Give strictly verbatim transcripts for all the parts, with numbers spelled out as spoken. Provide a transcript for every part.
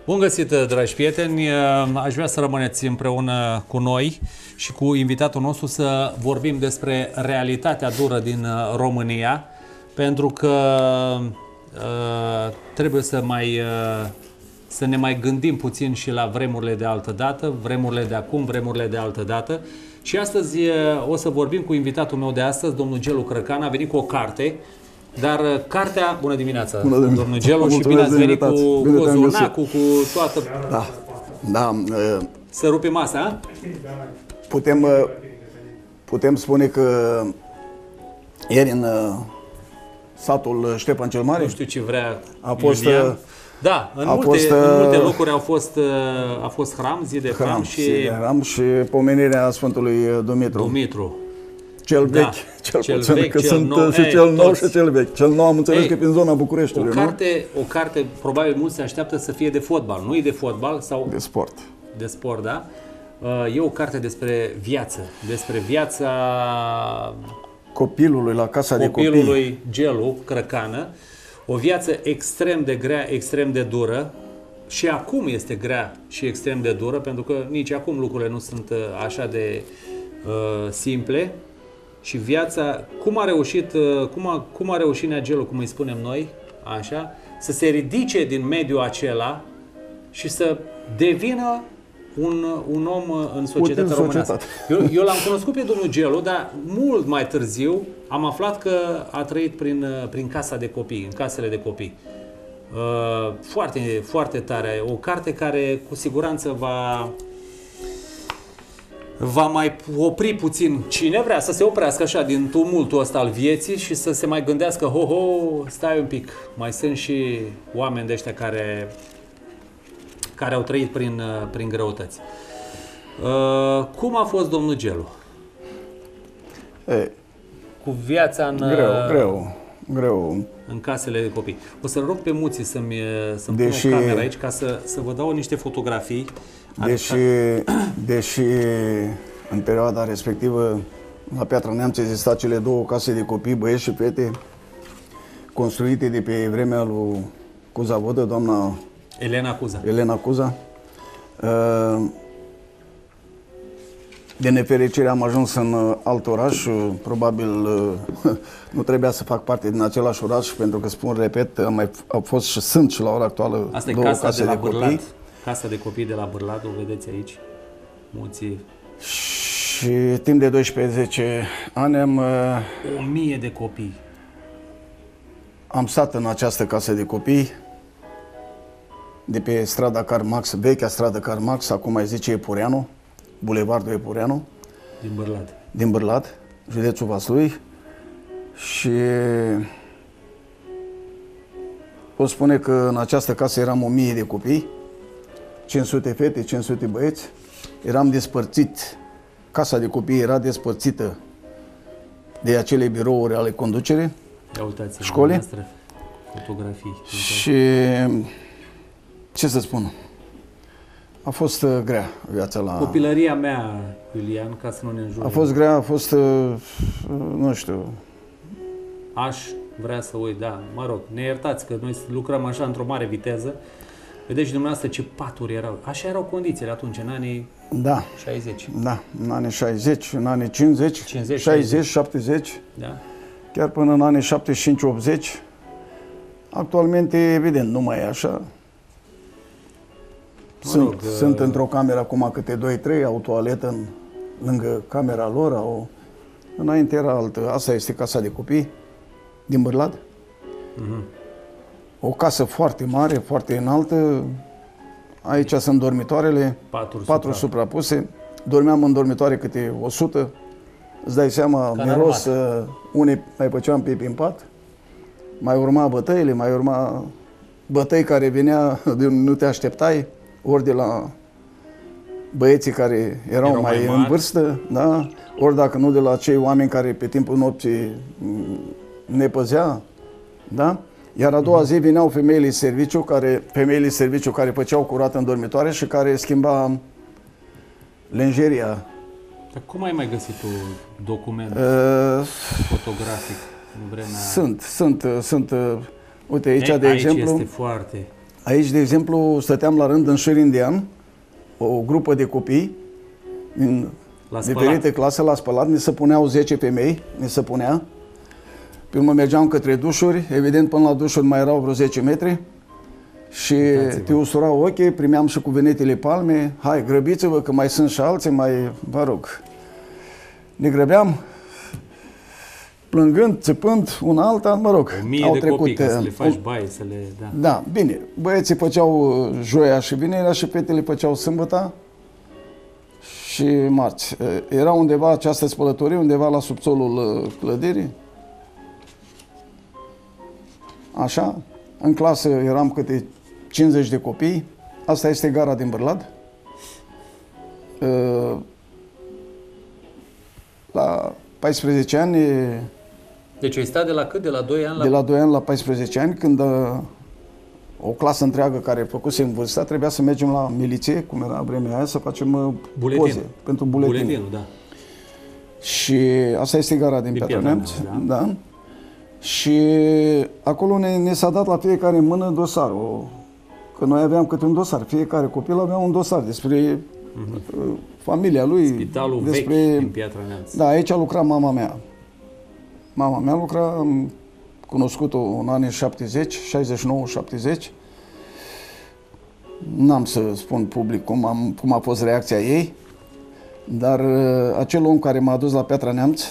Bun găsit, dragi prieteni! Aș vrea să rămâneți împreună cu noi și cu invitatul nostru să vorbim despre realitatea dură din România, pentru că uh, trebuie să, mai, uh, să ne mai gândim puțin și la vremurile de altă dată, vremurile de acum, vremurile de altă dată. Și astăzi uh, o să vorbim cu invitatul meu de astăzi, domnul Gelu Crăcan. A venit cu o carte. Dar cartea... Bună dimineața, Bună dimineața. domnul Gelu, și bine ați venit cu cozonacul, cu toată... Da, da. Să rupe masa, putem, putem spune că ieri în satul Ștefan cel Mare... Nu știu ce vrea a fost, Iulian. Da, în, a multe, fost, în multe locuri au fost, a fost hram, zi de hram, hram și... Zi de hram și pomenirea Sfântului Dumitru. Dumitru. Cel vechi, da, cel, cel puțin, vechi, că cel sunt nou, și ei, cel nou toți. și cel vechi. Cel nou am înțeles ei, că e prin zona Bucureștiului, o carte, nu? O carte, probabil mulți se așteaptă să fie de fotbal. Nu e de fotbal sau... De sport. De sport, da? E o carte despre viață, despre viața... Copilului la casa de copii. Copilului Gelu Crăcană. O viață extrem de grea, extrem de dură. Și acum este grea și extrem de dură, pentru că nici acum lucrurile nu sunt așa de uh, simple. Și viața, cum a reușit, uh, cum a, cum a reușit Nea Gelu, cum îi spunem noi, așa, să se ridice din mediul acela și să devină un, un om în societatea românească. Eu, eu l-am cunoscut pe domnul Gelu, dar mult mai târziu am aflat că a trăit prin, prin casa de copii, în casele de copii. Uh, foarte, foarte tare. O carte care cu siguranță va va mai opri puțin cine vrea să se oprească așa din tumultul ăsta al vieții și să se mai gândească, ho, ho, stai un pic, mai sunt și oameni de ăștia care care au trăit prin, prin greutăți. Uh, cum a fost domnul Gelu? Ei, cu viața în... Greu, greu. Greu. În casele de copii. O să-l rog pe Muții să-mi să deși, pună o cameră aici ca să, să vă dau niște fotografii. Deși, deși în perioada respectivă la Piatra Neamț exista cele două case de copii, băieți și fete, construite de pe vremea lui Cuza Vodă, doamna Elena Cuza. Elena Cuza. De nefericire am ajuns în alt oraș, probabil nu trebuia să fac parte din același oraș, pentru că, spun, repet, am mai, au fost și sunt și la ora actuală Asta două e casa case de, la de copii. Bârlad. Casa de copii de la Bârlad, o vedeți aici, Muții. Și timp de doisprezece ani am... O mie de copii. Am stat în această casă de copii, de pe strada Karl Marx, vechea stradă Karl Marx, acum mai zice Epureanu, Bulevardul Epureanu. Din Bârlad. Din Bârlad, județul Vaslui. Și pot spune că în această casă eram o mie de copii, cinci sute fete, cinci sute băieți. Eram despărțit, casa de copii era despărțită de acele birouri ale conducerii școlii. Fotografii. Și ce să spun, a fost uh, grea viața la... Copilăria mea, Iulian, ca să nu ne înjure. A fost grea, a fost, uh, nu știu... Aș vrea să uit, da, mă rog, ne iertați că noi lucrăm așa într-o mare viteză. Vedeți și dumneavoastră ce paturi erau. Așa erau condițiile atunci, în anii da, șaizeci. Da, în anii șaizeci, în anii cincizeci, cincizeci șaizeci, șaptezeci, da. Chiar până în anii șaptezeci și cinci optzeci. Actualmente, evident, nu mai e așa. Sunt, rog, sunt uh... într-o cameră acum câte doi trei, au o toaletă în, lângă camera lor. Au... Înainte era altă. Asta este casa de copii din Bârlad. Uh-huh. O casă foarte mare, foarte înaltă. Aici sunt dormitoarele, patru, patru suprapuse. Dormeam în dormitoare câte o sută. Îți dai seama, Ca miros, uh, unii mai făceam pipi în pat. Mai urma bătăile, mai urma bătăi care venea de nu te așteptai, ori de la băieții care erau, erau mai, mai în vârstă, da? Ori dacă nu de la cei oameni care pe timpul nopții ne păzea, da? Iar a doua zi vineau femeile serviciu care, femeile serviciu care făceau curat în dormitoare și care schimba lenjeria. Dar cum ai mai găsit un document uh, fotografic în vremea... Sunt, sunt, sunt. Uite, aici, e, de aici exemplu... este foarte... Aici, de exemplu, stăteam la rând în șir indian, o grupă de copii din diferite clase la spălat, ne se puneau zece femei, ne se punea. Pe urmă mergeam către dușuri, evident până la dușuri mai erau vreo zece metri și te usurau ochii, primeam și cuvenetele palme, hai, grăbiți-vă că mai sunt și alții, mai, vă rog. Ne grăbeam, plângând, țipând, una alta, mă rog, o mie au de trecut. Copii, ca să le faci baie, să le... Da. Da, bine, băieții făceau joia și vinerea și fetele făceau sâmbăta și marți. Era undeva această spălătorie, undeva la subsolul clădirii. Așa, în clasă eram câte cincizeci de copii. Asta este gara din Bârlad. La paisprezece ani... Deci ai stat de la cât? De la doi ani la... De la doi ani la paisprezece ani, când o clasă întreagă care făcuse în vârsta, trebuia să mergem la miliție, cum era vremea aia, să facem buletin. Poze pentru buletin. Buletinul, da. Și asta este gara din, din Piatra Neamț. Da. Da. Și acolo ne, ne s-a dat la fiecare mână dosarul. Că noi aveam câte un dosar. Fiecare copil avea un dosar despre uh-huh. familia lui. Spitalul despre... vechi din Piatra Neamț. Da, aici lucra mama mea. Mama mea lucra, am cunoscut-o în anii șaptezeci, șaizeci și nouă șaptezeci. N-am să spun public cum, am, cum a fost reacția ei, dar uh, acel om care m-a dus la Piatra Neamț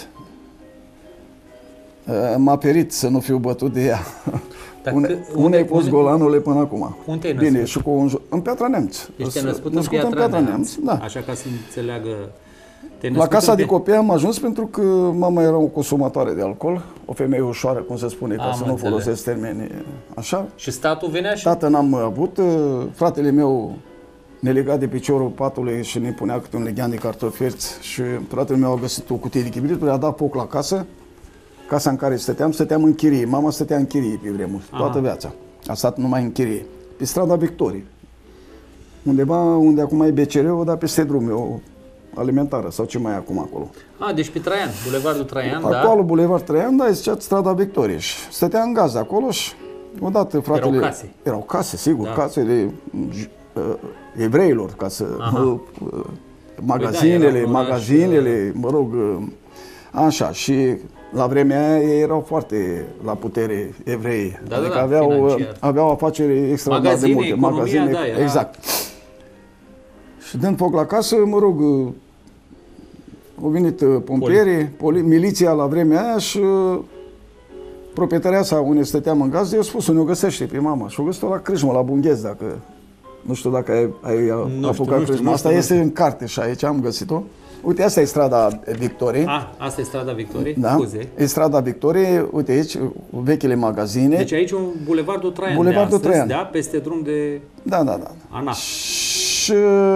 uh, m-a perit să nu fiu bătut de ea. Unde, unde ai fost golanule până acum? Unde ai născut? Bine, și cu un, în Piatra Neamț. Deci te-ai născut, născut în Piatra, în Piatra Neamț. Neamț. Da. Așa ca să înțeleagă... La casa de copii am ajuns pentru că mama era o consumatoare de alcool, o femeie ușoară, cum se spune, ca am să nu înțeles. folosesc termeni așa. Și statul venea și... Tată n-am avut, fratele meu ne lega de piciorul patului și ne punea câte un leghean de cartofi fierți și fratele meu a găsit o cutie de chibrituri, a dat foc la casă, casa în care stăteam, stăteam în chirie, mama stătea în chirie pe vremuri, toată viața, a stat numai în chirie, pe strada Victoriei, undeva unde acum e B C R-ul, dar peste drum, eu, alimentară sau ce mai e acum acolo. A, deci pe Traian, Bulevardul Traian, da? Acolo, Bulevard Traian, da, zicea strada Victoriei. Și stătea în gaz acolo și odată fratele... Erau case. Erau case, sigur, da. casele uh, evreilor, ca să... Uh, magazinele, păi da, magazinele, mă rog, uh, așa. Și la vremea aia ei erau foarte la putere evrei. Da, adică da, da, aveau, aveau afaceri extraordinar de multe. Economia, Magazine, da, era... exact. Și dând foc la casă, mă rog, au venit pompierii, poli, miliția la vremea aia și proprietarea sa unde stăteam în gaz, i-a spus, ne-o găsește pe mama. Și-o găsit-o la Crâșmă, la Bunghez, dacă... Nu știu dacă ai, ai apucat Crâșmă. Asta este în carte și aici am găsit-o. Uite, asta e strada Victoriei. Ah, asta e strada Victoriei? Da, scuze. E strada Victoriei, uite aici, vechile magazine. Deci aici un Bulevardul Traian Bulevardul de astăzi, Traian. Da, peste drum de... Da, da, da. Ana. Și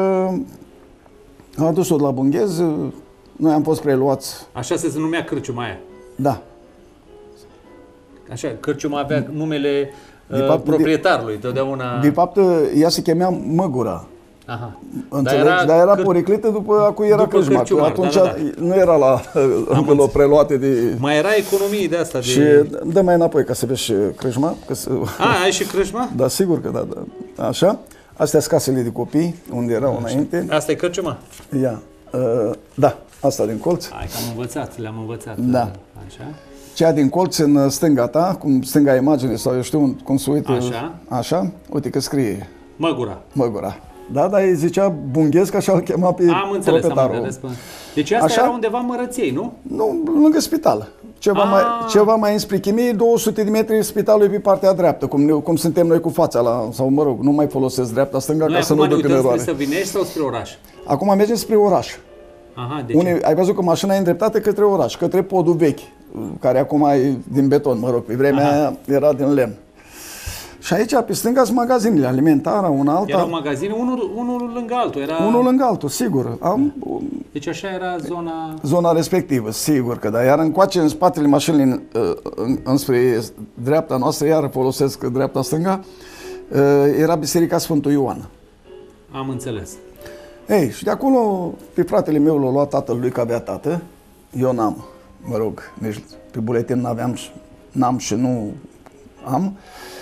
a adus-o la Bunghez, noi am fost preluați. Așa se numea cârciuma aia. Da. Așa, cârciuma avea numele de uh, fapt, proprietarului, totdeauna... De fapt, ea se chemea Măgura. Aha. Înțelegi? Dar era, Dar era câr... poriclită după a cui era Crâșma. Atunci da, da, da. nu era la încă preluate de... Mai era economie de asta. De... Și dă mai înapoi ca să vezi și Crâșma. Că să... A, ai și Crâșma? Da, sigur că da, da. Așa. Astea sunt casele de copii, unde erau Așa. înainte. Asta e Cârciuma? Ia. Uh, da, asta din colț. Hai că am învățat, le-am învățat. Da. Așa. Cea din colț în stânga ta, cum stânga imagine sau eu știu cum se uită. Așa. Așa. Uite că scrie. Măgura. Măgura. Da, dar îi zicea Bunghez, că așa îl chema pe am înțeles, proprietarul. Am înțeles. Deci asta așa? Era undeva în Mărăției, nu? Nu, lângă spital. Ceva mai, ceva mai înspre Chimie, două sute de metri spitalul e pe partea dreaptă, cum, cum suntem noi cu fața la, sau mă rog, nu mai folosesc dreapta, stânga, noi ca să nu duc în eroare. Spre Săvinești sau spre oraș? Acum mergem spre oraș. Aha, de Unde, ai văzut că mașina e îndreptată către oraș, către podul vechi, care acum e din beton, mă rog, pe vremea aia era din lemn. Și aici, pe stânga, sunt magazinele, alimentara, una alta. Erau magazine, unul, unul lângă altul. Era... Unul lângă altul, sigur. Am... Deci așa era zona... Zona respectivă, sigur că da. Iar încoace, în spatele mașinii, înspre dreapta noastră, iar folosesc dreapta-stânga, era Biserica Sfântul Ioan. Am înțeles. Ei, și de acolo, pe fratele meu l-a luat tatăl lui, că avea tată. Eu n-am, mă rog, nici pe buletin n-aveam, n-am și nu am.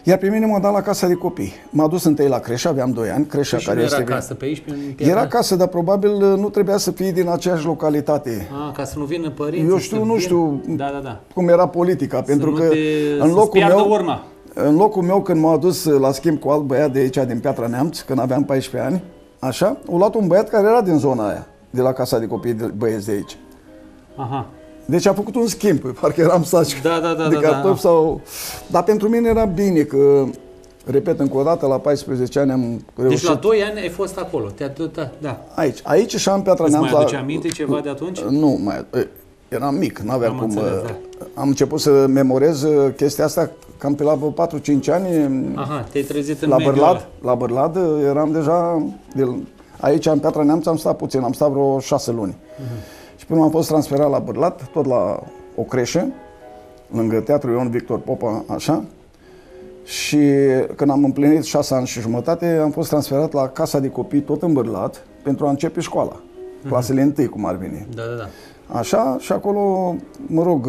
Iar pe mine m-a dat la casa de copii. M-a dus întâi la creșă, aveam doi ani, creșa Păi care nu este... era casă pe aici? Pe Era casă, dar probabil nu trebuia să fie din aceeași localitate. Ah, ca să nu vină părinții. Eu știu, nu vin... știu da, da, da. cum era politica, să pentru că te... în locul meu, urma. în locul meu, când m-a dus la schimb cu alt băiat de aici, din Piatra Neamț, când aveam paisprezece ani, așa, a luat un băiat care era din zona aia, de la casa de copii de băieți de aici. Aha. Deci a făcut un schimb, parcă eram saci da, da, da, de da, cartofi da. sau... Dar pentru mine era bine că, repet încă o dată, la paisprezece ani am reușit... Deci la doi ani ai fost acolo, te-a da, da. Aici, aici și am Piatra Îți Neamț. mai aduce aminte ceva de atunci? Nu, mai... Eram mic, n-aveam Am cum... înțeles, da. Am început să memorez chestia asta cam pe la patru cinci ani. Aha, te-ai trezit în la mediul Bărlad, ăla. la Bărlad eram deja... De, aici, în Piatra Neamț, am stat puțin, am stat vreo șase luni. Uh-huh. Și până am fost transferat la Bărlad, tot la o creșă, lângă Teatrul Ion Victor Popa, așa. Și când am împlinit șase ani și jumătate, am fost transferat la casa de copii, tot în Bărlad, pentru a începe școala. Uh-huh. Clasele întâi, cum ar veni. Da, da, da. Așa, și acolo, mă rog,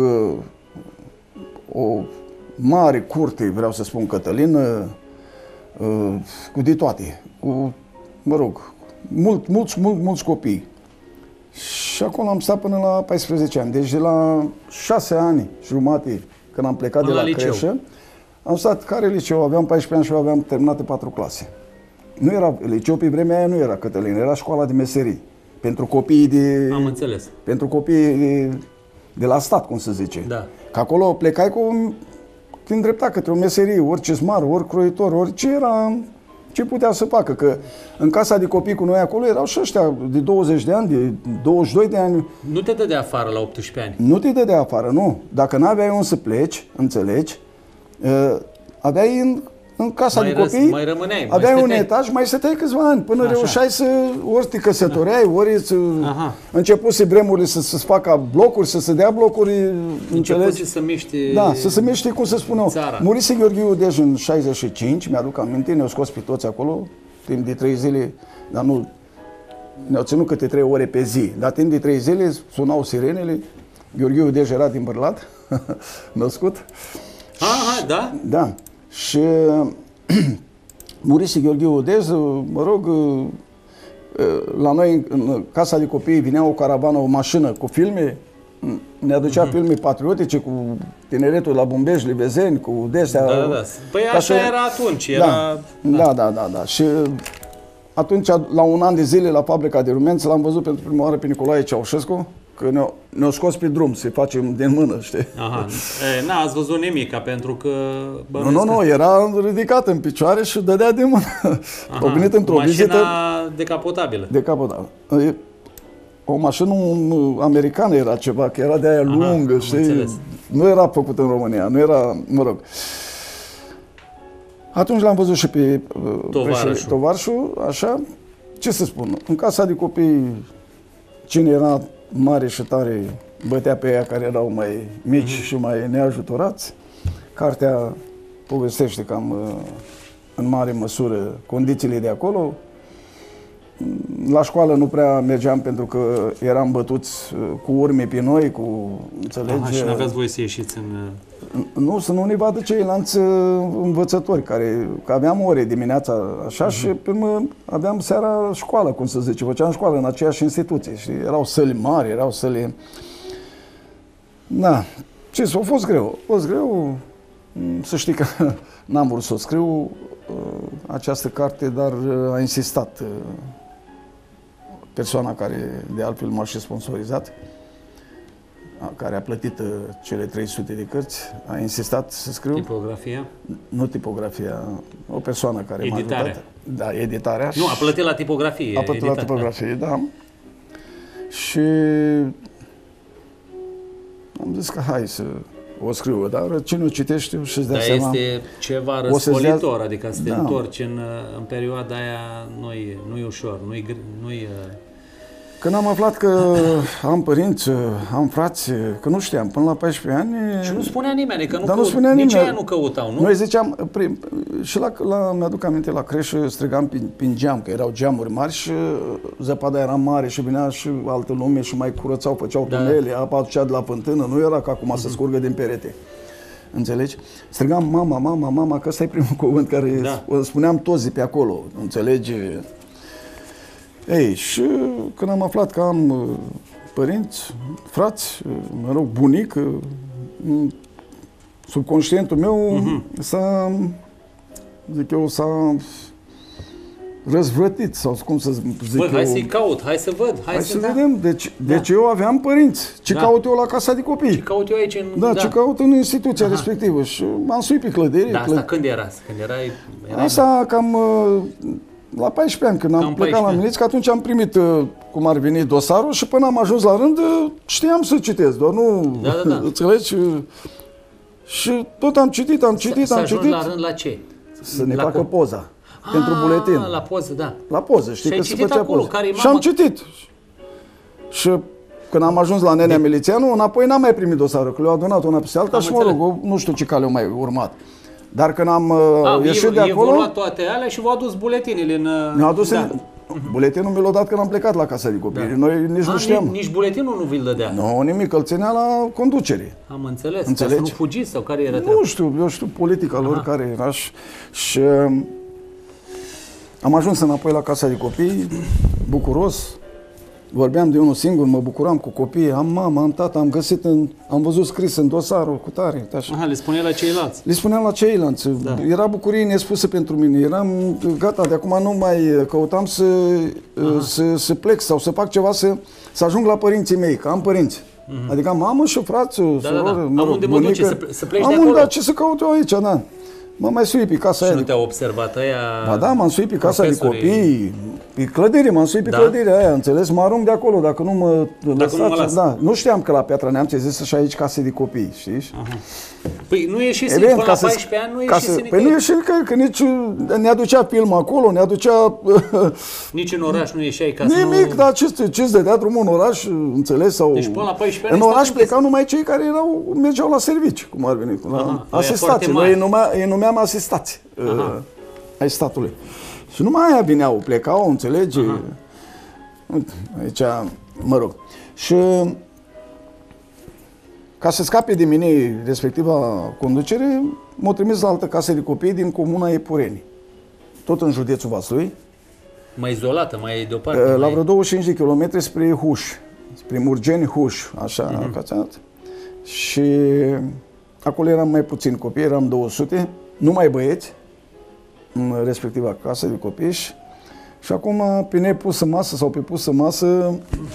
o mare curte, vreau să spun, Cătălin, cu de toate, cu, mă rog, mult, mulți, mulți, mulți copii. Și acolo am stat până la paisprezece ani. Deci de la șase ani și jumate, când am plecat până de la, la creșă, am stat, care liceu? Aveam paisprezece ani și eu aveam terminate patru clase. Nu era, liceu pe vremea aia nu era Cătălin, era școala de meserii. Pentru copiii de... Am înțeles. Pentru copiii de, de la stat, cum se zice. Da. Că acolo plecai cu... Te îndrepta către o meserie, ori cesmar, ori croitor, ori ce era... Ce putea să facă? Că în casa de copii cu noi acolo erau și ăștia de douăzeci de ani, de douăzeci și doi de ani. Nu te dădea afară la optsprezece ani? Nu te dădea afară, nu. Dacă n-aveai unde să pleci, înțelegi, uh, aveai în, în casa mai de copii, mai rămâneai, aveai mai un etaj, mai stăteai câțiva ani, până așa. Reușeai să ori te căsătoreai, da. Ori să începuse vremurile să se facă blocuri, să se dea blocuri, înțelegi? să miște Da, să se miște, cum să spunem. Țara. Murise Gheorghe Udej în șaizeci și cinci, mi-aduc aminte, ne-au scos pe toți acolo, timp de trei zile, dar nu, ne-au ținut câte trei ore pe zi, dar timp de trei zile sunau sirenele, Gheorghe Udej era din Bărlad, născut. Aha, da? Da. Și Murise Gheorghe Udez, mă rog, la noi în casa de copii vinea o caravană, o mașină cu filme, ne aducea uh-huh. filme patriotice cu tineretul la Bumbești, Livezeni, cu destea. Da, da, da. Păi așa era atunci. Era... Da, da, da, da, da. Și atunci, la un an de zile, la fabrica de rumenți, l-am văzut pentru prima oară pe Nicolae Ceaușescu, că ne-au ne scos pe drum să-i facem din mână, știi? Aha. E, n-ați văzut nimica, pentru că... Nu, nu, nu, era ridicat în picioare și dădea din mână. Aha. Au venit într-o vizită... Mașina decapotabilă. Decapotabilă. O mașină americană era ceva, că era de aia Aha, lungă, știi? Nu era făcută în România, nu era, mă rog. Atunci l-am văzut și pe tovarășul. tovarășul, așa. Ce să spun, în casa de copii, cine era mare și tare, bătea pe aia care erau mai mici mm-hmm. și mai neajutorați. Cartea povestește cam în mare măsură condițiile de acolo. La școală nu prea mergeam pentru că eram bătuți cu urme pe noi, cu, înțelegi? Aha, și n-aveați voie să ieșiți în... Nu, să nu ne vadă ceilalți învățători, care, că aveam ore dimineața, așa, uh-huh. și pe urmă aveam seara școală, cum să zice, făceam școală în aceeași instituție, și erau săli mari, erau săli... Da, ce s-a fost greu, a fost greu, să știi că n-am vrut să o scriu, această carte, dar a insistat persoana care de altfel m-a și sponsorizat, care a plătit cele trei sute de cărți, a insistat să scriu. Tipografia? Nu tipografia, o persoană care m-a ajutat. Da, editarea. Nu, a plătit la tipografie. A plătit la tipografie, da. da. Și am zis că hai să o scriu, dar cine o citește și-ți dea Dar seama... este ceva răsfolitor, dea... adică să te da. întorci în, în perioada aia, nu-i, nu-i ușor, nu-i... nu-i Când am aflat că am părinți, am frați, că nu știam, până la paisprezece ani... Și nu spunea nimeni, că nu, dar căut, nu spunea nici nimeni. aia nu căutau, nu? Noi ziceam, prim, și la, la, mi-aduc aminte, la creșă strigam prin, prin geam, că erau geamuri mari și zăpada era mare și vinea și altă lume și mai curățau, făceau tunele, da. Apa aducea de la fântână, nu era ca acum uh-huh. să scurgă din perete. înțelegi? Strigam mama, mama, mama, că ăsta e primul cuvânt care Da. îl spuneam toți de pe acolo, înțelegi? Ei, și când am aflat că am uh, părinți, frați, uh, mă rog, bunic, uh, subconștientul meu uh-huh. s-a, zic eu, s-a răzvrătit, sau cum să zic Bă, eu. hai să-i caut, hai să văd, hai, Hai să, să da. vedem. Deci, Da. deci eu aveam părinți. Ce Da. caut eu la casa de copii? Ce caut eu aici în... Da, ce caut în instituția Aha. respectivă. Și m-am suit pe clădire. Da, asta clă... când era? Când erai... erai Asta cam uh, la paisprezece ani, când am Cam plecat la paisprezece miliție, că atunci am primit, uh, cum ar veni, dosarul și până am ajuns la rând, uh, știam să citesc, doar nu... Da, da, da. Înțelegi? Uh, Și tot am citit, am citit, Să am ajungi citit. la rând la ce? Să ne La facă co- poza. Pentru Ah, buletin. La poză, da. La poză, știi Și ai că se citit făcea acolo, poză. care-i Și mama? am citit. Și când am ajuns la nenea milițianu, înapoi n-am mai primit dosarul, că le-au adunat una peste alta Am și mă rog, înțeles. nu știu ce cale au mai urmat. Dar când am A, uh, ieșit e, de e acolo, luat toate alea și v-au adus buletinile în... ne-au adus da. în... Buletinul mi l-a dat când am plecat la casa de copii. Da. Noi nici A, nu știam. Nici, nici buletinul nu vi-l dădea. Nu, nimic, îl ținea la conducere. Am înțeles. Înțelegi? Ca să nu fugiți sau care era treaba? Nu știu, eu știu politica lor care era și, și uh, am ajuns înapoi la casa de copii, bucuros, vorbeam de unul singur, mă bucuram cu copiii, am mama, am tata, am găsit, în, am văzut scris în dosarul cu tare, așa. Aha, le spunea la ceilalți. Le spuneam la ceilalți, Da. era bucurie nespusă pentru mine, eram gata, de acum nu mai căutam să, să, să plec sau să fac ceva, să, să ajung la părinții mei, că am părinți. Mm-hmm. Adică am mamă și frați, da, sororă, da. mă Am rog, unde mă duce, bunică. să ple- să pleci am de unde, acolo. da, ce să caut eu aici, da. M-am mai suit pe casa Și aia. nu te-au observat ăia... Ba da, m-am suit pe casa de profesorii? copii, pe clădire, m-am suit pe Da? clădirea aia, înțeles? Mă arunc de acolo, dacă nu mă lăsați. nu mă las. Da, nu știam că la Piatra Neamț există și aici case de copii, știi? Aha. Păi nu ieșise Evident, până ca la să- paisprezece ani, nu ca ieșise să, nicăieri. Păi nu ieși nicăieri, că nici ne aducea film acolo, ne aducea Nici în oraș nu ieșeai ca să nimic, nu... dar ce ce-ți dădea drumul în oraș, înțeles? Sau... Deci până la paisprezece ani în ai oraș stat închis. plecau numai cei care erau, mergeau la servici, cum ar veni, la Aha, ăia asistați. foarte Noi mari. îi, numea, îi numeam asistați uh, ai statului. Și numai aia vineau, plecau, înțelegi? Uite, aici, mă rog. Și ca să scape de mine respectiva conducere, m-au trimis la altă casă de copii din comuna Epureni, tot în județul Vaslui, Mai izolată, mai deoparte. la mai... vreo douăzeci și cinci de kilometri spre Huș, spre Murgeni, Huș, așa, uh-huh. ca și acolo eram mai puțini copii, eram două sute, numai băieți, în respectiva casă de copii și, și acum pe nepusă masă sau pe pusă masă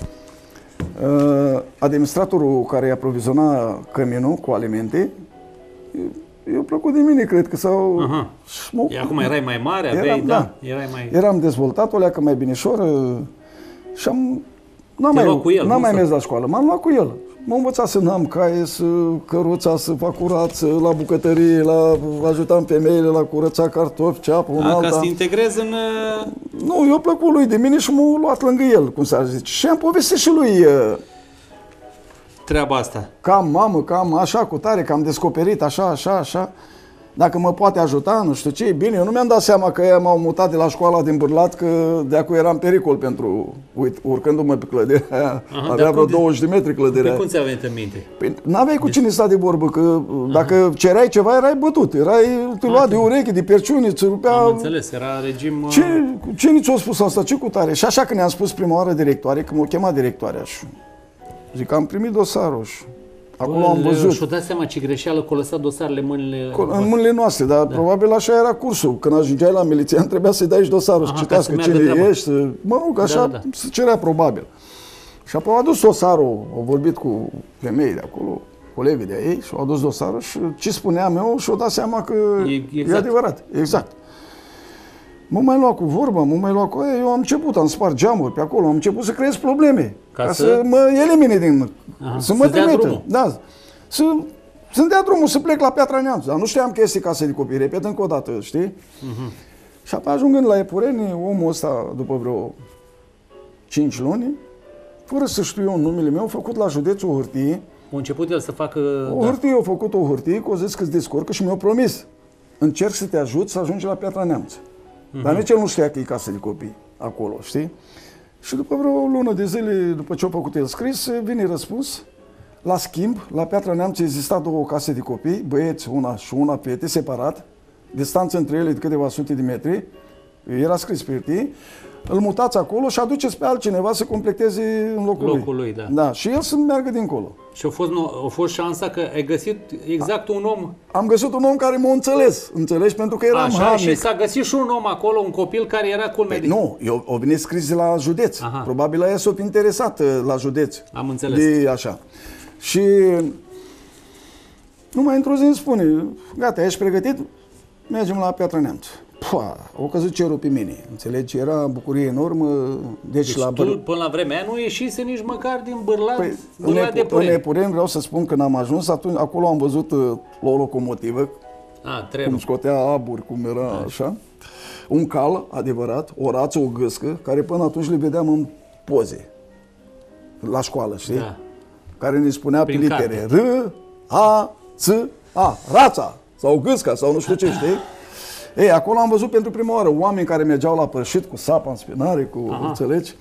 uh, administratorul care aproviziona căminul cu alimente, i-a plăcut de mine, cred că sau... Aha. Și Acum erai mai mare, aveai, Eram, da, da. erai mai... Eram dezvoltat, o leacă mai binișor uh, și am... N-am Te-ai mai, luat cu el, n-am nu? mai Sau- mers la școală, m-am luat cu el. M-am învățat să n-am caie, să căruța, să fac curat, să, la bucătărie, la ajutam femeile la curăța cartofi, ceapă, un A, ca alta. să te integrezi în... uh, Nu, eu plăcut lui de mine și m-a luat lângă el, cum s-ar zice. Și am povestit și lui uh, treaba asta. cam mamă, cam așa cu tare, că am descoperit așa, așa, așa. Dacă mă poate ajuta, nu știu ce, bine, eu nu mi-am dat seama că ei m-au mutat de la școala din Bârlat, că de acolo era în pericol pentru, uite, urcându-mă pe clădirea aia, Aha, avea dar vreo cum de- douăzeci de metri clădirea Pe aia. cum ți-a venit în minte? Păi n-aveai cu cine sta de vorbă, că dacă cereai ceva, erai bătut, erai, te lua de ureche, de perciuni, îți rupea... Am înțeles, era regim... uh, Ce, cine ți-a spus asta, ce cu tare? Și așa că ne-am spus prima oară directoare, că m-a chemat directoarea și zic, am primit dosarul și acolo am văzut. Și-o dat seama ce greșeală că o lăsat dosarele în mâinile... În mâinile noastre, dar da. probabil așa era cursul. Când ajungeai la milițian, trebuia să-i dai și dosarul, Aha, să ca să citească meargă cine treaba. ești. Să... Mă rog, așa Da, da, da. se cerea probabil. Și apoi a adus dosarul, au vorbit cu femei de acolo, colegii de ei, și au adus dosarul și ce spuneam eu și-au dat seama că E- e, exact. e adevărat. Exact. M-am mai luat cu vorba, m-am mai luat cu aia, eu am început, am spart geamuri pe acolo, am început să creez probleme. Ca Ca, să- să... mă elimine din... Aha, să mă să-ți dea trimită. drumul. Da. Să... Să-mi dea drumul să plec la Piatra Neamț, dar nu știam că este casă de copii, repet încă o dată, știi? Uh-huh. Și apoi ajungând la Epureni, omul ăsta, după vreo cinci luni, fără să știu eu numele meu, a făcut la județ o hârtie, A început el să facă... o da. hârtie, a făcut o hârtie, că o zis că-ți descurcă și mi-a promis. Încerc să te ajut să ajungi la Piatra Neamț. Uh-huh. Dar nici el nu știa că e casă de copii acolo, știi? Și după vreo lună de zile, după ce a făcut el scris, vine răspuns. La schimb, la Piatra Neamț exista două case de copii, băieți una și una fete, separat, distanță între ele de câteva sute de metri, era scris pe hârtie, îl mutați acolo și aduceți pe altcineva să completeze în locul, locul lui. lui. Da. Da, și el să meargă dincolo. Și a fost, a fost șansa că ai găsit exact un om. Am găsit un om care m-a înțeles, înțelegi, pentru că eram Așa, harnic. și s-a găsit și un om acolo, un copil care era culme de... Nu, eu au venit scris de la județ. Aha. Probabil aia s-o fi interesat la județ. Am înțeles. De așa. Și numai într-o zi îmi spune, gata, ești pregătit? Mergem la Piatra Neamț. Pua, au căzut cerul pe mine, înțelegi? Era bucurie enormă. Deci, Deci la tu, băr... până la vremea aia, nu ieșise nici măcar din Bârlad, păi, Bârlad de în Pureni. Epureni vreau să spun că n-am ajuns, atunci, acolo am văzut uh, la o locomotivă, A, cum trenul. scotea aburi, cum era așa. așa. Un cal, adevărat, o rață, o gâscă, care până atunci le vedeam în poze. La școală, știi? Da. Care ne spunea Prin pe litere R, A, Ț, A, rața sau gâsca sau nu știu ce, știi? Ei, acolo am văzut pentru prima oară oameni care mergeau la pășit cu sapa în spinare, cu, Aha. înțelegi?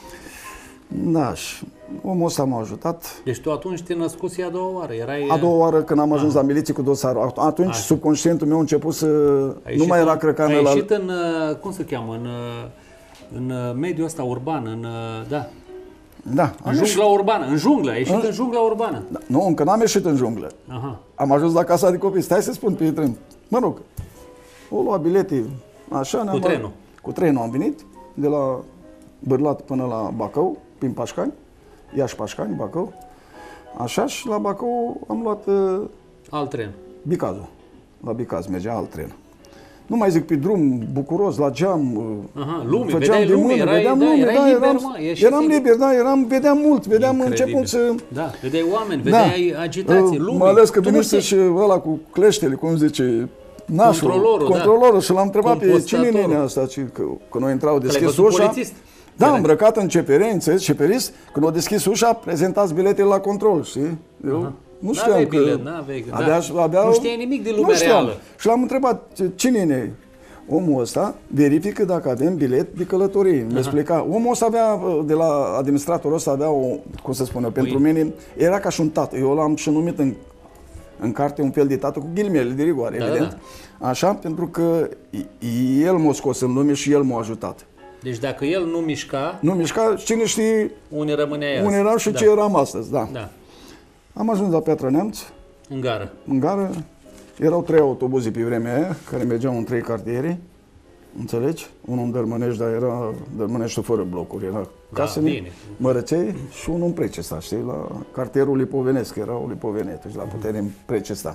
Da, și omul ăsta m-a ajutat. Deci tu atunci te născuți a doua oară. Erai, A doua oară când am ajuns la miliție cu dosarul, atunci Așa. subconștientul meu a început să... ai Nu mai ieșit era în- crăcană ai la... ieșit în, uh, cum se cheamă, în, uh, în uh, mediul ăsta urban, în, uh, da, Da, în am ieșit. jungla urbană, în junglă, ai ieșit în jungla urbană. Da, nu, încă n-am ieșit în junglă. Aha. Am ajuns la casa de copii. Stai să spun pe tren. Mă rog, o lua bilete, așa ne-am... Cu trenul. Cu trenul am venit, de la Bârlad până la Bacău, prin Pașcani, Iași-Pașcani, Bacău. Așa, și la Bacău am luat uh, Alt tren. Bicazul. La Bicaz mergea alt tren. Nu mai zic pe drum, bucuros, la geam, uh, Aha, lume, făceam vedeai de lume, mână, erai- vedeam da, lume, erai da, liber, eram, mă, ieșiți eram în- liber, da, eram, vedeam mult, vedeam Incredibil. început să... Da, vedeai oameni, vedeai agitație, Uh, lume. Mai ales că Tu nu venise știi. și ăla cu cleștele, cum zice, nașul, Controlorul, da. controlorul și l-am întrebat pe cine Compostatorul. nene asta, ci, că, că noi intrau, Că l-ai deschis văzut ușa. polițist? Da, Era- îmbrăcat în C P R, înțelegi, C P R ist, când au deschis ușa, prezentați biletele la control, știi? Eu nu știam N-aveai că... bilet, n-aveai- da. abia, abia, Nu știai nimic din lumea nu știam. reală. Și l-am întrebat, cine e nene? Omul ăsta verifică dacă avem bilet de călătorie. Mi explica. Omul ăsta avea, de la administratorul ăsta avea o, cum să spun eu, pentru Păi- mine, era ca și un tată. Eu l-am și numit în, în carte un fel de tată cu ghilimele de rigoare, Da, evident. Așa, pentru că el m-a scos în lume și el m-a ajutat. Deci dacă el nu mișca, Nu mișca, cine știe unde rămânea el? unde eram și da. ce eram astăzi, da. Da, Am ajuns la Piatra Neamț, în gară. în gară, erau trei autobuze pe vremea aia, care mergeau în trei cartiere, înțelegi? Unul în Dărmănești, dar era Dărmănești fără blocuri, era casele, bine. Mărăței, și unul în Precesta, știi? La cartierul Lipovenesc, era o Lipovenetă și la putere în Precesta.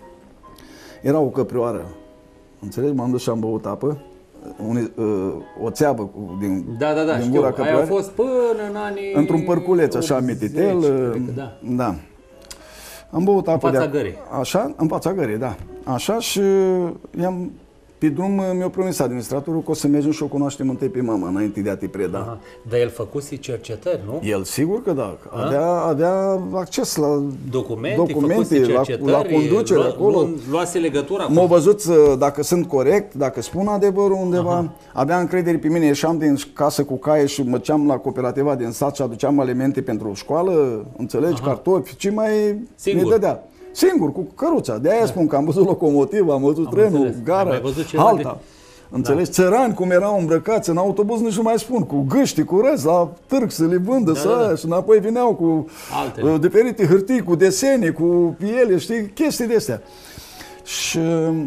Era o căprioară, înțelegi? M-am dus și am băut apă, une, uh, o țeavă cu, din, Da, da, da, din știu. gura Aia au căprioarei. fost până în anii... Într-un părculeț, așa, optzeci, mititel. cred că da. Da. Am băut apă fața de gării. Așa, în fața gării, da. Așa și i-am, pe drum mi-a promis administratorul că o să mergem și o cunoaștem întâi pe mama, înainte de a te preda. Aha. Dar el făcuse cercetări, nu? El sigur că da, avea, avea acces la Documente, documente făcuse la, cercetări, la conducere lua- acolo. lu- luase legătura M-au cu... văzut uh, dacă sunt corect, dacă spun adevărul undeva. Aha. Avea încredere pe mine, ieșeam din casă cu caie și măceam la cooperativa din sat și aduceam alimente pentru școală, înțelegi, Aha. cartofi, ce mai Singur. ne dădea. Singur, cu căruța. De aia da. spun că am văzut locomotiva, am văzut Am trenul, înțeles. Ai gara, mai văzut ceva halta. de- Înțelegi? Da. Țărani cum erau îmbrăcați în autobuz, nici nu mai spun, cu gâști, cu răzi, la târg să le vândă, Da, să da, da. aia, și înapoi vineau cu Altele. uh, diferite hârtii, cu desene, cu piele, știi, chestii de astea. Și...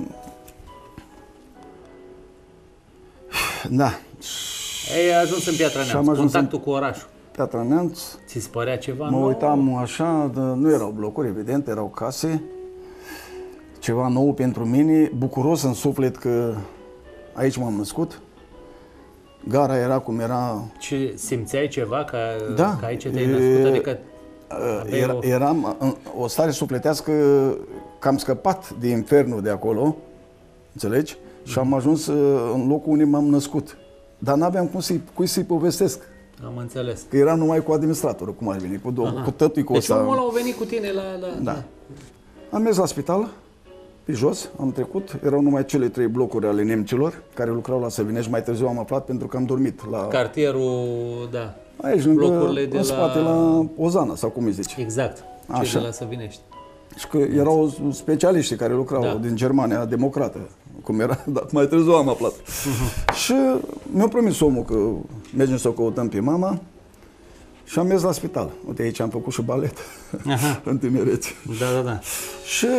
Da. Ai ajuns în Piatra Și am Neamț, ajuns contactul cu orașul. Piatra Neamț, Ți se părea ceva mă nou? uitam așa, de, nu erau blocuri, evident, erau case. Ceva nou pentru mine, bucuros în suflet că aici m-am născut. Gara era cum era. Și simțeai ceva că, Da. că aici te-ai E, născut? Adică aveai Era, o- eram în o stare sufletească că am scăpat de infernul de acolo, înțelegi? Și am ajuns uh, în locul unde m-am născut. Dar n-aveam cum să-i, cui să-i povestesc. Am înțeles. Că eram numai cu administratorul, cum ar veni, cu, domnul, cu tătul, cu Deci ăsta. omul ăla a venit cu tine la... la Da. Am mers la spital, pe jos, am trecut, erau numai cele trei blocuri ale nemților care lucrau la Săvinești. Mai târziu am aflat pentru că am dormit la... Cartierul, da. Aici, lângă, blocurile de în spate, la- la Ozana, sau cum îi zice. Exact. cei Așa. de la Săvinești. Și că erau specialiști care lucrau Da. din Germania, democrată, cum era, dar mai târziu am aflat. Uh-huh. Și mi-a promis omul că mergem să o căutăm pe mama și am mers la spital. Uite, aici am făcut și balet în tinerețe. Da, da, da. Și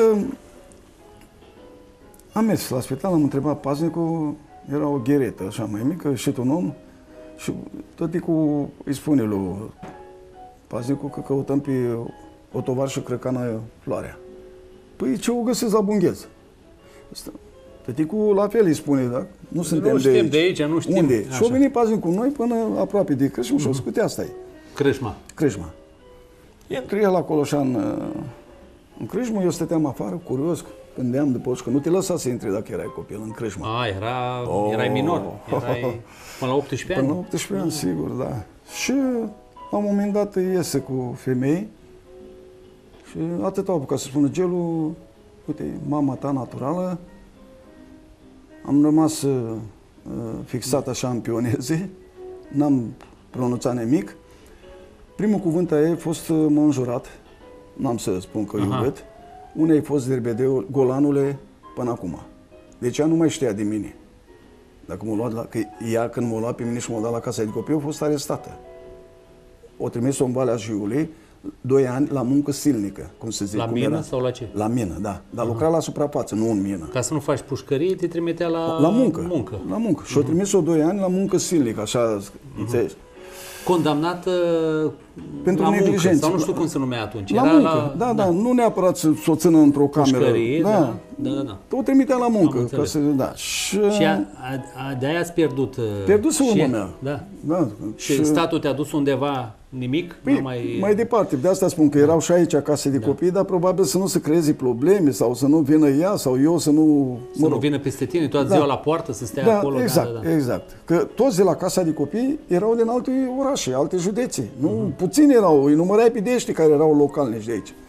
am mers la spital, am întrebat paznicul, era o gheretă așa mai mică, și un om, și tot timpul îi spune lui paznicul că căutăm pe o tovarășă Crăcană Floarea. Păi ce o găsesc la Bungheț? Tăticul la fel îi spune, da? Nu suntem nu de știm aici. de aici, nu știm. Unde? Așa. Și au venit paznicul cu noi până aproape de Crâșma uh-huh. și o scutea asta e. Crâșma. Crâșma. Intră el acolo așa în, în Crâșmă, eu stăteam afară, curios, gândeam după că nu te lăsa să intri dacă erai copil în Crâșma. A, era, Oh. erai minor. Erai până la optsprezece ani. Până la optsprezece ani, sigur, da. Și la un moment dat iese cu femei și atât au apucat să spună, Gelu, uite, mama ta naturală, am rămas uh, fixat așa în pioneze, n-am pronunțat nimic. Primul cuvânt a ei a fost uh, m-a înjurat, n-am să spun că iubit, unei fost Derbedeu, Golanule, până acum. Deci ea nu mai știa de mine. Dacă m-a luat la, că ea când m-a luat pe mine și m-a dat la casa de copii, a fost arestată. O trimis-o în Valea Jiului, doi ani la muncă silnică, cum se zice. La cum mină era? sau la ce? La mină, da. Dar uh-huh. lucra la suprafață, nu în mină. Ca să nu faci pușcărie, te trimitea la, La muncă. muncă. La muncă. Și o trimis-o doi ani la muncă silnică, așa, înțelegi? Condamnată Pentru la muncă, neglijență. sau nu știu cum se numea atunci. La Era muncă, la, da, da, nu neapărat să o țină într-o cameră. pușcărie, Da, da, da, da, da. o trimitea la muncă. Ca înțeles. să, da. Și, Și a, a, a, de-aia ați pierdut... uh, Pierduse și- urma mea. Da. da, Și, statul te-a dus undeva nimic? Păi, Nu mai... mai departe, de asta spun că erau și aici acasă de copii, dar probabil să nu se creeze probleme sau să nu vină ea sau eu să nu... Să nu vină peste tine toată Da. ziua la poartă, să stea Da, acolo. exact, da, da, da. exact. Că toți de la casa de copii erau din alte orașe, alte județe. Nu, puțini erau, îi numărai pe de ăștia care erau localnici de aici.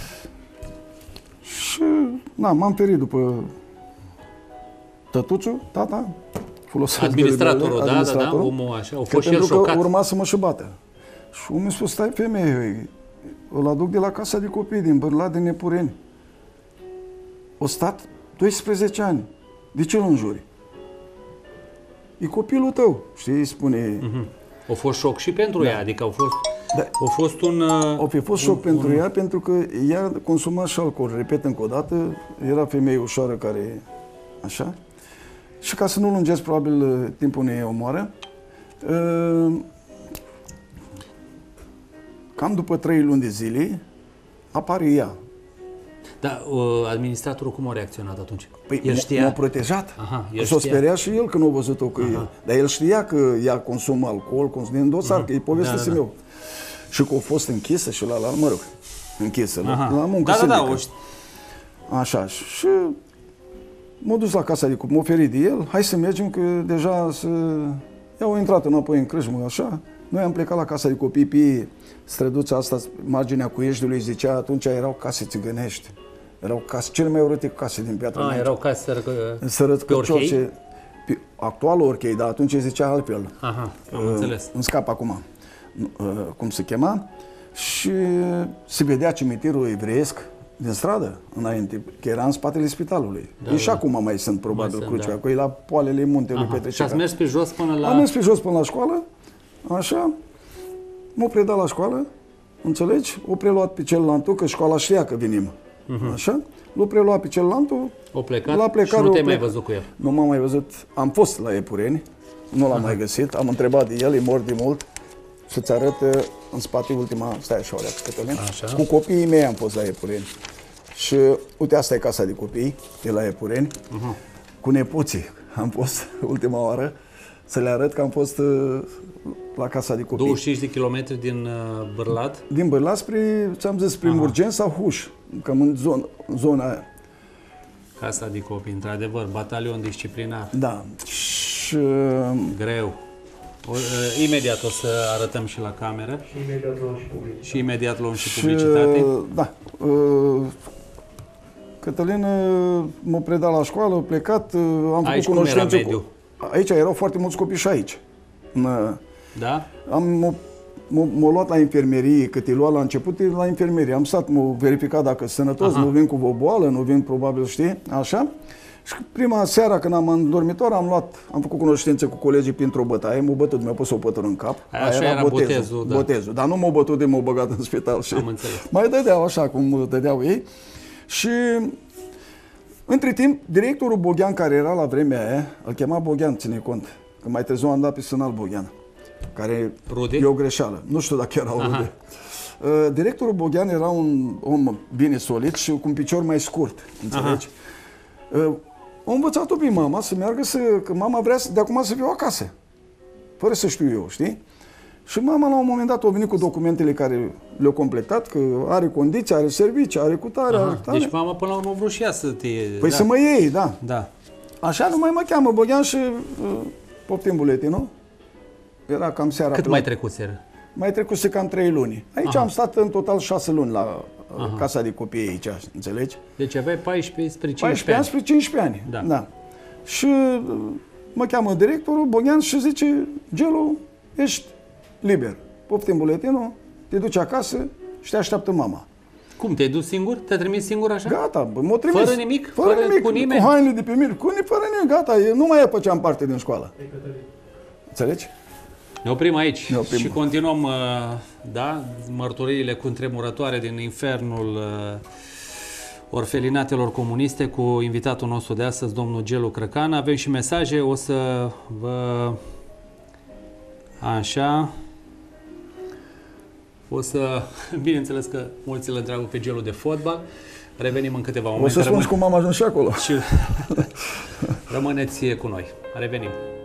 Și, na, m-am ferit după tătuțul, tata, folosesc Administratorul, gările, da, administratorul, da, da, omul așa, a că fost și el pentru șocat. că urma să mă și bată. Și omul mi-a spus, stai femeie, îl aduc de la casa de copii din Bârlat, din Nepureni. O stat doisprezece ani. De ce îl înjuri? E copilul tău, știi, spune. Mhm. A fost șoc și pentru ea, adică au fost, Da. a fost un... uh, Au fi fost șoc pentru ea, pentru că ea consuma și alcool. Repet încă o dată, era femeie ușoară care, așa. Și ca să nu lungesc, probabil, timpul ne omoară, uh, cam după trei luni de zile, apare ea. Da, uh, administratorul cum a reacționat atunci? Păi El m- știa? m-a protejat. Aha, el S-a știa. speriat și el când a văzut-o că e. Dar el știa că ea consumă alcool, consumă din dosar, că e povestea Da, da, da. meu. Și că a fost închisă și la, la mă rog, închisă, la, Aha. la muncă Da, da, da, silnică. o ști- Așa, și m-a dus la casa de copii, m-a oferit de el, hai să mergem că deja să... Ea a intrat înapoi în Crâșmă, așa. Noi am plecat la casa de copii pe străduța asta, marginea Cuieștiului, zicea, atunci erau case țigănești. Erau case, cele mai urâte case din Piatra Ah, Neamț. erau case sărăcă... Sărăcăcioase. pe Orchei? Pe actualul Orchei, dar atunci zicea altfel. Aha, am Uh, înțeles. Îmi scap acum uh, cum se chema. Și se vedea cimitirul evreiesc din stradă, înainte, că era în spatele spitalului. Da, Da, și da. acum mai sunt probabil sunt, crucea, da. că e la poalele muntelui Aha. Și Petrececa. ați mers pe jos până la... Am mers pe jos până la școală, așa, m-a predat la școală, înțelegi? O preluat pe celălaltul, că școala știa că venim, uh-huh. așa. L-a preluat pe celălaltul, O plecat la plecare și nu o te-ai mai plec- văzut cu el. Nu m-am mai văzut, am fost la Epureni, nu l-am mai găsit, am întrebat de el, e mort de mult. Și-ți arăt uh, în spate ultima, stai așa, Orea, Cătălin. Așa. Cu copiii mei am fost la Epureni. Și uite, asta e casa de copii, e la Epureni. Uh-huh. Cu nepoții am fost ultima oară să le arăt că am fost uh, la casa de copii. douăzeci și cinci de kilometri din uh, Bârlad. Din Bârlat spre, ți-am zis, spre Murgen sau Huș, cam în zona, zona aia. Casa de copii, într-adevăr, batalion disciplinar. Da. Și uh, Greu. O, uh, imediat o să arătăm și la cameră. Și imediat luăm și publicitate. Și imediat luăm și Și, publicitate. da. uh, Cătălin uh, m-a predat la școală, a plecat, uh, am Aici făcut cum era cunoștințe mediul? cu... Aici erau foarte mulți copii și aici. În, uh, Da? Am, m-a luat la infirmerie, cât e luat la început, e la infirmerie. Am stat, m-a verificat dacă sunt sănătos, Aha. nu vin cu o boală, nu vin probabil, știi, așa. Și prima seara când am în dormitor, am luat, am făcut cunoștințe cu colegii printr-o bătaie, m-a bătut, mi-a pus o pătură în cap. Aia așa era botezul, botezul, da. botezul. Dar nu m-a bătut de m-a băgat în spital. Și Am înțeles. mai dădeau așa cum dădeau ei. Și între timp, directorul Boghean, care era la vremea aia, îl chema Boghean, ține cont, că mai târziu am dat pe Sânal Boghean, care Rude? e o greșeală. Nu știu dacă erau Aha. rude. Uh, directorul Boghean era un om bine solid și cu un picior mai scurt, înțelegi? Uh, a învățat-o pe mama să meargă să... că mama vrea să, de acum să fiu acasă. Fără să știu eu, știi? Și mama la un moment dat a venit cu documentele care le-au completat, că are condiții, are servicii, are cutare, are cutare. Deci mama până la urmă vrut și ea să te... Păi da. să mă iei, da. Da. Așa numai mă cheamă Boghean și uh, poftim buletinul. Era cam seara. Cât pe mai la- trecuseră? Mai trecuse cam trei luni. Aici Aha. am stat în total șase luni la uh, Aha. casa de copii aici, înțelegi? Deci aveai paisprezece spre paisprezece ani cincisprezece spre cincisprezece ani. Da. Da. Și uh, mă cheamă directorul Boghean și zice, Gelu, ești liber. Poftim buletinul, te duci acasă și te așteaptă mama. Cum, te-ai dus singur? Te-a trimis singur așa? Gata, bă, m-a trimis. Fără nimic? Fără, Fără- nimic, cu nimeni? cu hainele de pe mine, cu nimeni, fără nimic, gata, eu nu mai făceam parte din școală. Înțelegi? Ne oprim aici Ne oprim. și continuăm, uh, da, mărturiile cutremurătoare din infernul uh, orfelinatelor comuniste cu invitatul nostru de astăzi, domnul Gelu Crăcan. Avem și mesaje, o să vă... Așa... O să... Bineînțeles că mulți îl întreabă pe Gelu de fotbal. Revenim în câteva momente. O să spun Rămân- și cum am ajuns și acolo. și rămâneți cu noi. Revenim.